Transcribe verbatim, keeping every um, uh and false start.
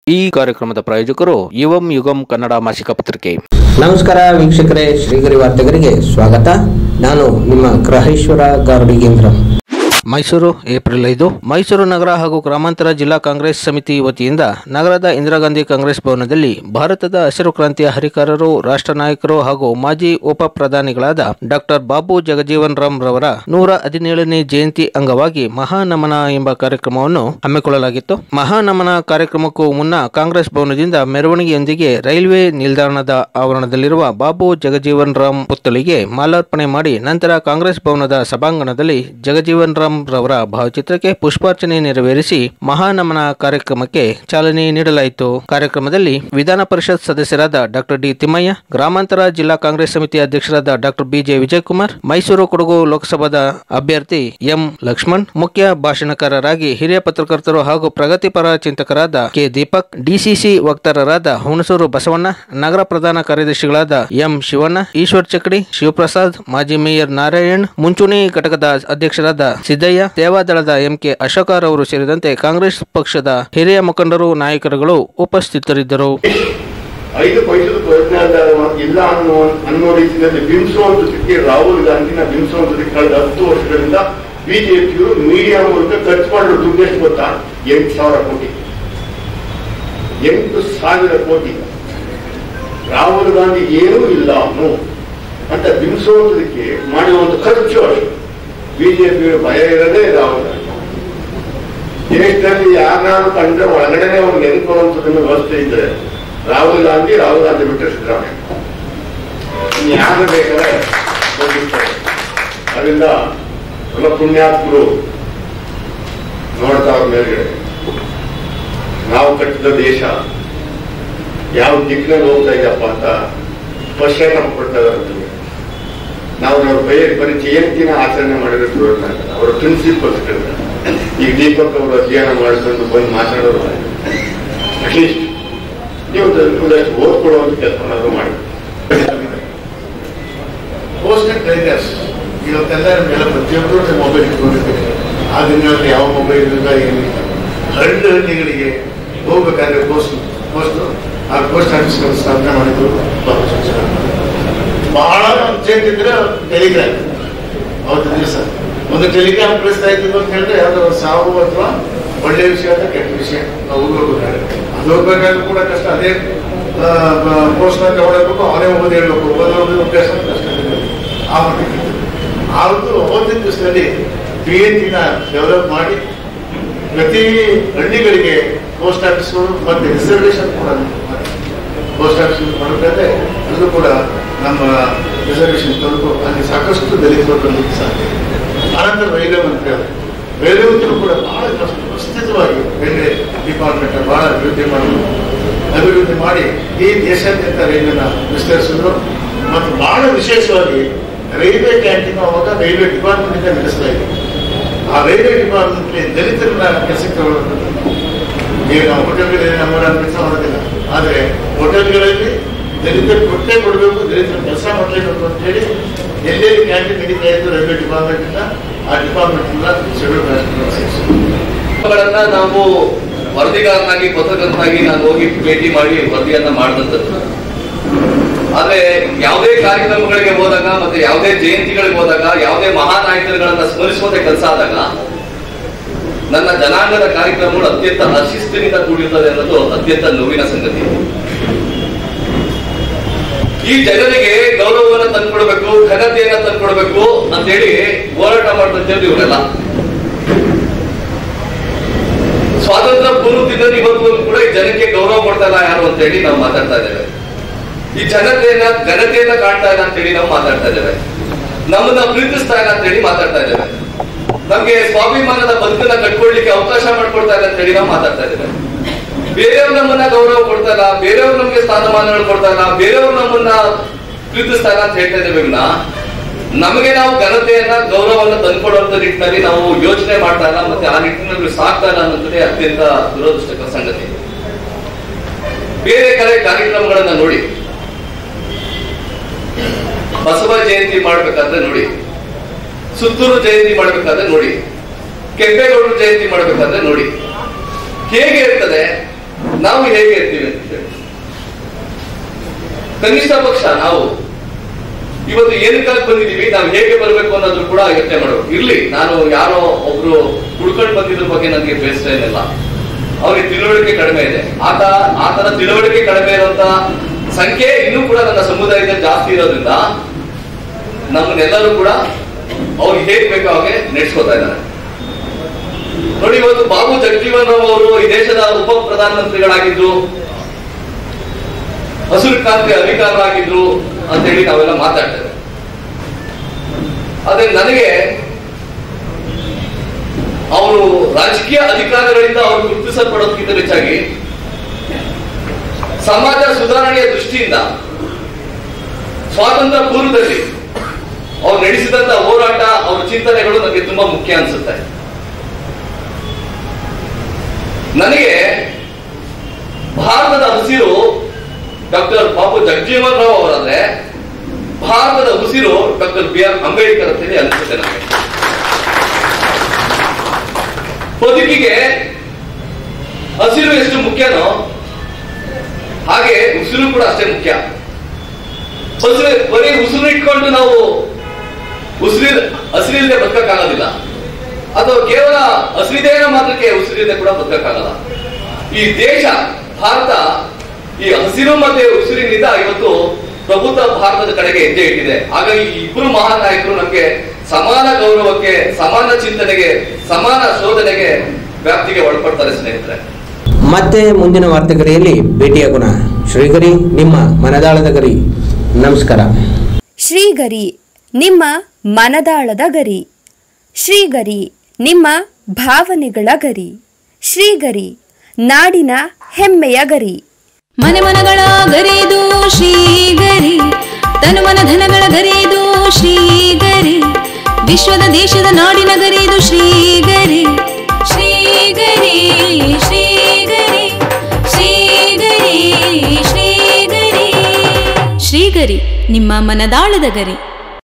ಈ ಕಾರ್ಯಕ್ರಮದ ಪ್ರಾಯೋಜಕರು ಯುವಂ ಯುಗಂ ಕನ್ನಡ ಮಾಸಿಕ ಪತ್ರಿಕೆ. ನಮಸ್ಕಾರ ವೀಕ್ಷಕರೇ, ಶ್ರೀಗರಿ ವಾರ್ತೆಗರಿಗೆ ಸ್ವಾಗತ. ನಾನು ನಿಮ್ಮ ಗ್ರಹೇಶ್ವರ ಗಾರ್ಡಿಗೇಂದ್ರ. ಮೈಸೂರು ಏಪ್ರಿಲ್ ಐದು ಮೈಸೂರು ನಗರ ಹಾಗೂ ಗ್ರಾಮಾಂತರ ಜಿಲ್ಲಾ ಕಾಂಗ್ರೆಸ್ ಸಮಿತಿ ವತಿಯಿಂದ ನಗರದ ಇಂದಿರಾ ಗಾಂಧಿ ಕಾಂಗ್ರೆಸ್ ಭವನದಲ್ಲಿ ಭಾರತದ ಹಸಿರು ಕ್ರಾಂತಿಯ ಹರಿಕಾರರು, ರಾಷ್ಟ್ರ ನಾಯಕರು ಹಾಗೂ ಮಾಜಿ ಉಪ ಪ್ರಧಾನಿಗಳಾದ ಡಾಕ್ಟರ್ ಬಾಬು ಜಗಜೀವನ್ ರಾಮ್ ರವರ ನೂರ ಹದಿನೇಳನೇ ಜಯಂತಿ ಅಂಗವಾಗಿ ಮಹಾನಮನ ಎಂಬ ಕಾರ್ಯಕ್ರಮವನ್ನು ಹಮ್ಮಿಕೊಳ್ಳಲಾಗಿತ್ತು. ಮಹಾನಮನ ಕಾರ್ಯಕ್ರಮಕ್ಕೂ ಮುನ್ನ ಕಾಂಗ್ರೆಸ್ ಭವನದಿಂದ ಮೆರವಣಿಗೆಯೊಂದಿಗೆ ರೈಲ್ವೆ ನಿಲ್ದಾಣದ ಆವರಣದಲ್ಲಿರುವ ಬಾಬು ಜಗಜೀವನ್ ರಾಮ್ ಪುತ್ಥಳಿಗೆ ಮಾಲಾರ್ಪಣೆ ಮಾಡಿ ನಂತರ ಕಾಂಗ್ರೆಸ್ ಭವನದ ಸಭಾಂಗಣದಲ್ಲಿ ಜಗಜೀವನ್ ರಾಮ್ ರವರ ಭಾವಚಿತ್ರಕ್ಕೆ ಪುಷ್ಪಾರ್ಚನೆ ನೆರವೇರಿಸಿ ಮಹಾನಮನ ಕಾರ್ಯಕ್ರಮಕ್ಕೆ ಚಾಲನೆ ನೀಡಲಾಯಿತು. ಕಾರ್ಯಕ್ರಮದಲ್ಲಿ ವಿಧಾನ ಪರಿಷತ್ ಸದಸ್ಯರಾದ ಡಾಕ್ಟರ್ ಡಿ ತಿಮ್ಮಯ್ಯ, ಗ್ರಾಮಾಂತರ ಜಿಲ್ಲಾ ಕಾಂಗ್ರೆಸ್ ಸಮಿತಿ ಅಧ್ಯಕ್ಷರಾದ ಡಾಕ್ಟರ್ ಬಿಜೆ ವಿಜಯಕುಮಾರ್, ಮೈಸೂರು ಕೊಡಗು ಲೋಕಸಭಾದ ಅಭ್ಯರ್ಥಿ ಎಂ ಲಕ್ಷ್ಮಣ್, ಮುಖ್ಯ ಭಾಷಣಕಾರರಾಗಿ ಹಿರಿಯ ಪತ್ರಕರ್ತರು ಹಾಗೂ ಪ್ರಗತಿಪರ ಚಿಂತಕರಾದ ಕೆ ದೀಪಕ್, ಡಿಸಿಸಿ ವಕ್ತಾರರಾದ ಹುಣಸೂರು ಬಸವಣ್ಣ, ನಗರ ಪ್ರಧಾನ ಕಾರ್ಯದರ್ಶಿಗಳಾದ ಎಂ ಶಿವಣ್ಣ, ಈಶ್ವರ್ ಚಕ್ಡಿ, ಶಿವಪ್ರಸಾದ್, ಮಾಜಿ ಮೇಯರ್ ನಾರಾಯಣ್, ಮುಂಚೂಣಿ ಘಟಕದ ಅಧ್ಯಕ್ಷರಾದ ಸಿದ್ದಯ್ಯ, ದೇವಾದಳದ ಎಂಕೆ ಅಶೋಕರ್ ಅವರು ಸೇರಿದಂತೆ ಕಾಂಗ್ರೆಸ್ ಪಕ್ಷದ ಹಿರಿಯ ಮುಖಂಡರು, ನಾಯಕರುಗಳು ಉಪಸ್ಥಿತರಿದ್ದರು. ಐದು ಪೈಸದ ಪ್ರಜ್ಞಾನ ಇಲ್ಲ ಅನ್ನೋ ಅನ್ನೋ ರೀತಿಯಲ್ಲಿ ಬಿಂಬಿಸುವಂತದಕ್ಕೆ ರಾಹುಲ್ ಗಾಂಧಿನ ಬಿಂಬಿಸುವಂತದಕ್ಕೆ ಕಳೆದ ಹತ್ತು ವರ್ಷಗಳಿಂದ ಬಿಜೆಪಿಯು ಮೀಡಿಯಾ ಮೂಲಕ ಖರ್ಚು ಮಾಡಿರೋ ದುಡ್ಡು ಎಷ್ಟು ಗೊತ್ತಾ? ಎಂಟು ಸಾವಿರ ಕೋಟಿ ಎಂಟು ಸಾವಿರ ಕೋಟಿ ರಾಹುಲ್ ಗಾಂಧಿ ಏನೂ ಇಲ್ಲ ಅನ್ನೋ ಅಂತ ಬಿಂಬಿಸುವಂತದಕ್ಕೆ ಮಾಡಿರುವಂತ ಖರ್ಚು ಅಷ್ಟು. ಬಿಜೆಪಿ ಭಯ ಇರೋದೇ ರಾಹುಲ್ ಗಾಂಧಿ. ದೇಶದಲ್ಲಿ ಯಾರನ್ನಾರು ಕಂಡ್ರೆ ಒಳಗಡೆನೆ ಅವ್ರು ನೆನ್ಕೊಳ್ಳುವಂಥದ್ದನ್ನು ವ್ಯವಸ್ಥೆ ಇದ್ರೆ ರಾಹುಲ್ ಗಾಂಧಿ ರಾಹುಲ್ ಗಾಂಧಿ ಬಿಟ್ಟರೆ ಸಿದ್ದರಾಮಯ್ಯ ಯಾರು ಬೇಕಾದ್ರೆ ಹೋಗಿರ್ತಾರೆ. ಅದರಿಂದ ನಮ್ಮ ಪುಣ್ಯಾತ್ಮರು ನೋಡ್ತಾ ಅವ್ರ ಮೇಲ್ಗಡೆ ನಾವು ಕಟ್ಟಿದ ದೇಶ ಯಾವ ದಿಕ್ಕಿನಲ್ಲಿ ಹೋಗ್ತಾ ಇದೆಯಪ್ಪ ಅಂತ ಪಶ್ಚಾತ್ತಾಪ ಪಡ್ತಾ ಇದ್ದಾರೆ. ನಾವು ಅವ್ರ ಬೈ ಬರೀ ಜಯಂತಿನ ಆಚರಣೆ ಮಾಡಿರೋದು ಅವರ ಪ್ರಿನ್ಸಿಪಲ್ಸ್ ಈಗ ದೀಪಕ್ ಅವರು ಅಧ್ಯಯನ ಮಾಡಿಕೊಂಡು ಬಂದು ಮಾತಾಡೋರು ಅಟ್ಲೀಸ್ಟ್ ನೀವು ಒಂದಷ್ಟು ಓದ್ಕೊಡುವಂತ ಕೆಲಸ ಮಾಡಿ. ಪೋಸ್ಟ್ ಟ್ರೈನರ್ಸ್ ಇವತ್ತೆಲ್ಲ ಎಲ್ಲ ಪ್ರತಿಯೊಬ್ಬರು ಮೊಬೈಲ್ ಇಟ್ಕೊಂಡಿರ್ತಾರೆ. ಆ ದಿನಗಳಲ್ಲಿ ಯಾವ ಮೊಬೈಲ್ ಇಲ್ಲ, ಏನಿಲ್ಲ. ಹಳ್ಳಿ ಹಳ್ಳಿಗಳಿಗೆ ಹೋಗ್ಬೇಕಾದ್ರೆ ಪೋಸ್ಟ್ ಪೋಸ್ಟ್ ಆ ಪೋಸ್ಟ್ ಆಫೀಸ್ಗಳು ಸ್ಥಾಪನೆ ಮಾಡಿದ್ರು. ಬಹಳ ಅರ್ಜೆಂಟ್ ಇದ್ರೆ ಟೆಲಿಗ್ರಾಮ್ ಅವತ್ತು ದಿವಸ ಒಂದು ಟೆಲಿಗ್ರಾಮ್ ಕಳಿಸ್ತಾ ಇದ್ದೀವಿ ಅಂತ ಹೇಳಿದ್ರೆ ಯಾವ್ದೋ ಸಾವು ಅಥವಾ ಒಳ್ಳೆ ವಿಷಯ ಅಥವಾ ಕೆಟ್ಟ ವಿಷಯ ನಾವು ಹೋಗ್ಬೇಕಾಗುತ್ತೆ. ಅದು ಹೋಗ್ಬೇಕಾದ್ರೂ ಕೂಡ ಕಷ್ಟ. ಅದೇ ಪೋಸ್ಟ್ ನ ತಗೊಳ್ಬೇಕು, ಅವನೇ ಓದಿ ಹೇಳ್ಬೇಕು, ಓದೋದು ಅಭ್ಯಾಸ ಕಷ್ಟ. ಆ ಮಟ್ಟಿಗೆ ಆವತ್ತು ಅವತ್ತಿನ ದಿವಸದಲ್ಲಿ ಪಿ ಎನ್ ಜಿನ ಡೆವಲಪ್ ಮಾಡಿ ಪ್ರತಿ ಹಳ್ಳಿಗಳಿಗೆ ಪೋಸ್ಟ್ ಆಫೀಸ್ಗಳು ಮತ್ತೆ ರಿಸರ್ವೇಶನ್ ಕೂಡ ಪೋಸ್ಟ್ ಆಫೀಸ್ ಮಾಡಬೇಕಾದ್ರೆ ಅದು ಕೂಡ ನಮ್ಮ ರಿಸರ್ವೇಶನ್ ತಲುಪು ಅಲ್ಲಿ ಸಾಕಷ್ಟು ದಲಿತರು ಬರಲಿಕ್ಕೆ ಸಾಧ್ಯ. ಆನಂತರ ರೈಲ್ವೆ ಮಂತ್ರಿ ಅವರು ರೈಲ್ವೆ ಮಂತ್ರಿ ಕೂಡ ಬಹಳ ಪ್ರಸ್ತುತವಾಗಿ ರೈಲ್ವೆ ಡಿಪಾರ್ಟ್ಮೆಂಟ್ ಬಹಳ ಅಭಿವೃದ್ಧಿ ಮಾಡಿದ್ರು. ಅಭಿವೃದ್ಧಿ ಮಾಡಿ ಈ ದೇಶಾದ್ಯಂತ ರೈಲ್ವೆನ ವಿಸ್ತರಿಸಿದ್ರು. ಮತ್ತು ಬಹಳ ವಿಶೇಷವಾಗಿ ರೈಲ್ವೆ ಕ್ಯಾಂಟೀನ್ ಅವಾಗ ರೈಲ್ವೆ ಡಿಪಾರ್ಟ್ಮೆಂಟ್ ಇಂದ ನಡೆಸ್ತಾ ಇದ್ರು. ಆ ರೈಲ್ವೆ ಡಿಪಾರ್ಟ್ಮೆಂಟ್ ದಲಿತರನ್ನ ಕೆಲಸಕ್ಕೆ ತಗೊಳ್ಳೋದು. ಈಗ ನಾವು ಹೋಟೆಲ್ಗಳಲ್ಲಿ ನಮ್ಮ ಕೆಲಸ ಮಾಡೋದಿಲ್ಲ, ಆದರೆ ಹೋಟೆಲ್ಗಳಲ್ಲಿ ದಲಿತರು ಕೊಟ್ಟೆ ಕೊಡಬೇಕು, ದಲಿತರು ಕೆಲಸ ಮಾಡಲೇಬೇಕು ಅಂತ ಹೇಳಿ ಎಲ್ಲೆಲ್ಲಿ ಕ್ಯಾಂಟೀನ್ ನಡೀತಾ ಇದ್ದು ರೈಲ್ವೆ ಡಿಪಾರ್ಟ್ಮೆಂಟ್ ಇಂದ ಆ ಡಿಪಾರ್ಟ್ಮೆಂಟ್ ಇಂದ ಶೆಡ್ಯೂಲ್ ಗಳನ್ನ ನಾವು ವರದಿಗಾರನಾಗಿ ಪತ್ರಕರ್ತನಾಗಿ ನಾನು ಹೋಗಿ ಭೇಟಿ ಮಾಡಿ ವರದಿಯನ್ನ ಮಾಡಿದಂಥದ್ದು. ಆದ್ರೆ ಯಾವುದೇ ಕಾರ್ಯಕ್ರಮಗಳಿಗೆ ಹೋದಾಗ ಮತ್ತೆ ಯಾವುದೇ ಜಯಂತಿಗಳಿಗೆ ಹೋದಾಗ ಯಾವುದೇ ಮಹಾನಾಯಕರುಗಳನ್ನ ಸ್ಮರಿಸುವಂತ ಕೆಲಸ ಆದಾಗ ನನ್ನ ಜನಾಂಗದ ಕಾರ್ಯಕ್ರಮಗಳು ಅತ್ಯಂತ ಅಶಿಸ್ತಿನಿಂದ ಕೂಡಿರ್ತದೆ ಅನ್ನೋದು ಅತ್ಯಂತ ನೋವಿನ ಸಂಗತಿ. ಈ ಜನರಿಗೆ ಗೌರವವನ್ನು ತಂದ್ಕೊಡ್ಬೇಕು, ಘನತೆಯನ್ನ ತಂದ್ಕೊಡ್ಬೇಕು ಅಂತೇಳಿ ಹೋರಾಟ ಮಾಡಿದಂಥದ್ದು ಇವರೆಲ್ಲ. ಸ್ವಾತಂತ್ರ್ಯ ಪೂರ್ವದಿಂದ ಇವತ್ತು ಕೂಡ ಈ ಜನಕ್ಕೆ ಗೌರವ ಕೊಡ್ತಾ ಇಲ್ಲ ಯಾರು ಅಂತ ಹೇಳಿ ನಾವು ಮಾತಾಡ್ತಾ ಇದ್ದೇವೆ. ಈ ಜನತೆಯನ್ನ ಘನತೆಯನ್ನ ಕಾಣ್ತಾ ಇಲ್ಲ ಅಂತ ಹೇಳಿ ನಾವು ಮಾತಾಡ್ತಾ ಇದ್ದೇವೆ. ನಮ್ಮನ್ನ ಪ್ರೀತಿಸ್ತಾ ಇಲ್ಲ ಅಂತ ಹೇಳಿ ಮಾತಾಡ್ತಾ ಇದ್ದೇವೆ. ನಮ್ಗೆ ಸ್ವಾಭಿಮಾನದ ಬದುಕನ್ನ ಕಟ್ಕೊಳ್ಲಿಕ್ಕೆ ಅವಕಾಶ ಮಾಡ್ಕೊಡ್ತಾ ಇಲ್ಲ ಅಂತ ಹೇಳಿ ನಾವು ಮಾತಾಡ್ತಾ ಇದ್ದೇವೆ. ಬೇರೆಯವ್ರು ನಮ್ಮನ್ನ ಗೌರವ ಕೊಡ್ತಾ ಇಲ್ಲ, ಬೇರೆಯವ್ರು ನಮ್ಗೆ ಸ್ಥಾನಮಾನಗಳು ಕೊಡ್ತಾ ಇಲ್ಲ, ಬೇರೆಯವ್ರು ನಮ್ಮನ್ನ ಪ್ರೀತಿಸ್ತಾ ಇಲ್ಲ ಅಂತ ಹೇಳ್ತಾ ಇದ್ದೇವೆ. ನಮಗೆ ನಾವು ಘನತೆಯನ್ನ ಗೌರವವನ್ನು ತಂದ್ಕೊಡುವಂತ ನಿಟ್ಟಿನಲ್ಲಿ ನಾವು ಯೋಚನೆ ಮಾಡ್ತಾ ಇಲ್ಲ, ಮತ್ತೆ ಆ ನಿಟ್ಟಿನಲ್ಲಿ ಸಾಕ್ತಾ ಇಲ್ಲ ಅನ್ನೋದೇ ಅತ್ಯಂತ ದುರದೃಷ್ಟಕರ ಸಂಗತಿ. ಬೇರೆ ಕಡೆ ಕಾರ್ಯಕ್ರಮಗಳನ್ನ ನೋಡಿ, ಬಸವ ಜಯಂತಿ ಮಾಡ್ಬೇಕಾದ್ರೆ ನೋಡಿ, ಸುತ್ತೂರು ಜಯಂತಿ ಮಾಡ್ಬೇಕಾದ್ರೆ ನೋಡಿ, ಕೆಂಪೇಗೌಡರು ಜಯಂತಿ ಮಾಡ್ಬೇಕಾದ್ರೆ ನೋಡಿ ಹೇಗೆ ಇರ್ತದೆ. ನಾವು ಹೇಗೆ ಇರ್ತೀವಿ ಅಂತ ಹೇಳಿ ಕನಿಷ್ಠ ಪಕ್ಷ ನಾವು ಇವತ್ತು ಏನಕ್ಕಾಗಿ ಬಂದಿದೀವಿ, ನಾವು ಹೇಗೆ ಬರಬೇಕು ಅನ್ನೋದ್ರು ಕೂಡ ಯೋಚನೆ ಮಾಡಬೇಕು. ಇರ್ಲಿ, ನಾನು ಯಾರೋ ಒಬ್ರು ಹುಡ್ಕೊಂಡು ಬಂದಿದ್ರ ಬಗ್ಗೆ ನನಗೆ ಬೇಸರ ಏನಿಲ್ಲ, ಅವ್ರಿಗೆ ತಿಳುವಳಿಕೆ ಕಡಿಮೆ ಇದೆ. ಆತ ಆತನ ತಿಳುವಳಿಕೆ ಕಡಿಮೆ ಇರುವಂತ ಸಂಖ್ಯೆ ಇನ್ನೂ ಕೂಡ ನನ್ನ ಸಮುದಾಯದಲ್ಲಿ ಜಾಸ್ತಿ ಇರೋದ್ರಿಂದ ನಮ್ಮನ್ನೆಲ್ಲರೂ ಕೂಡ ಅವ್ರಿಗೆ ಹೇಗ್ ಬೇಕೋ ಹಾಗೆ ನಡೆಸ್ಕೊತಾ ಇದ್ದಾರೆ. ನೋಡಿ, ಇವತ್ತು ಬಾಬು ಜಗಜೀವನ್ ರಾವ್ ಅವರು ಈ ದೇಶದ ಉಪ ಪ್ರಧಾನಮಂತ್ರಿಗಳಾಗಿದ್ರು, ಹಸಿರು ಕ್ರಾಂತಿ ಅಧಿಕಾರರಾಗಿದ್ರು ಅಂತ ಹೇಳಿ ನಾವೆಲ್ಲ ಮಾತಾಡ್ತೇವೆ. ಆದ್ರೆ ನನಗೆ ಅವರು ರಾಜಕೀಯ ಅಧಿಕಾರಗಳಿಂದ ಅವರು ಗುರುತಿಸಲ್ಪಡೋದಕ್ಕಿಂತ ಹೆಚ್ಚಾಗಿ ಸಮಾಜ ಸುಧಾರಣೆಯ ದೃಷ್ಟಿಯಿಂದ ಸ್ವಾತಂತ್ರ್ಯ ಪೂರ್ವದಲ್ಲಿ ಅವ್ರು ನಡೆಸಿದಂತ ಹೋರಾಟ, ಅವರ ಚಿಂತನೆಗಳು ನನಗೆ ತುಂಬಾ ಮುಖ್ಯ ಅನ್ಸುತ್ತೆ. ನನಗೆ ಭಾರತದ ಹಸಿರು ಡಾಕ್ಟರ್ ಬಾಬು ಜಗಜೀವನ್ ರಾವ್ ಅವರಾದ್ರೆ ಭಾರತದ ಉಸಿರು ಡಾಕ್ಟರ್ ಬಿ ಆರ್ ಅಂಬೇಡ್ಕರ್ ಅಂತ ಹೇಳಿ ಅನಿಸುತ್ತೆ ನನಗೆ. ಬದುಕಿಗೆ ಹಸಿರು ಎಷ್ಟು ಮುಖ್ಯನೋ ಹಾಗೆ ಉಸಿರು ಕೂಡ ಅಷ್ಟೇ ಮುಖ್ಯ. ಹಸಿರು ಬರೀ ಉಸಿರು ಇಟ್ಕೊಂಡು ನಾವು ಉಸಿರಿ ಹಸಿರಿಲ್ಲದೆ ಬದುಕಕ್ಕಾಗೋದಿಲ್ಲ, ಅಥವಾ ಕೇವಲ ಹಸಿರಿದೇನ ಮಾತ್ರಕ್ಕೆ ಉಸಿರಿಲ್ಲದೆ ಕೂಡ ಬದುಕಕ್ಕಾಗಲ್ಲ. ಈ ದೇಶ ಭಾರತ ಈ ಹಸಿರು ಮತ್ತೆ ಉಸಿರಿನಿಂದ ಇವತ್ತು ಪ್ರಬುದ್ಧ ಭಾರತದ ಕಡೆಗೆ ಹೆಜ್ಜೆ ಇಟ್ಟಿದೆ. ಹಾಗಾಗಿ ಈ ಇಬ್ಬರು ಮಹಾನ್ ನಾಯಕರು ನಮಗೆ ಸಮಾನ ಗೌರವಕ್ಕೆ, ಸಮಾನ ಚಿಂತನೆಗೆ, ಸಮಾನ ಶೋಧನೆಗೆ, ವ್ಯಾಪ್ತಿಗೆ ಒಳಪಡ್ತಾರೆ ಸ್ನೇಹಿತರೆ. ಮತ್ತೆ ಮುಂದಿನ ವಾರ್ತೆಗರಿಯಲ್ಲಿ ಭೇಟಿಯಾಗೋಣ. ಶ್ರೀಗರಿ, ನಿಮ್ಮ ಮನದಾಳದ ಗರಿ. ನಮಸ್ಕಾರ. ಶ್ರೀಗರಿ, ನಿಮ್ಮ ಮನದಾಳದ ಗರಿ. ಶ್ರೀಗರಿ, ನಿಮ್ಮ ಭಾವನೆಗಳ ಗರಿ. ಶ್ರೀಗರಿ, ನಾಡಿನ ಹೆಮ್ಮೆಯ ಗರಿ. ಮನೆ ಮನಗಳ ಗರಿದು ಶ್ರೀಗರಿ, ತನು ಮನ ಧನಗಳ ಗರಿದು ಶ್ರೀಗರಿ, ವಿಶ್ವದ ದೇಶದ ನಾಡಿನ ಗರಿದು ಶ್ರೀಗರಿ. ಶ್ರೀಗರಿ ಶ್ರೀಗರಿ ಶ್ರೀಗರಿ ಶ್ರೀಗರಿ ಶ್ರೀಗರಿ, ನಿಮ್ಮ ಮನದಾಳದ ಗರಿ.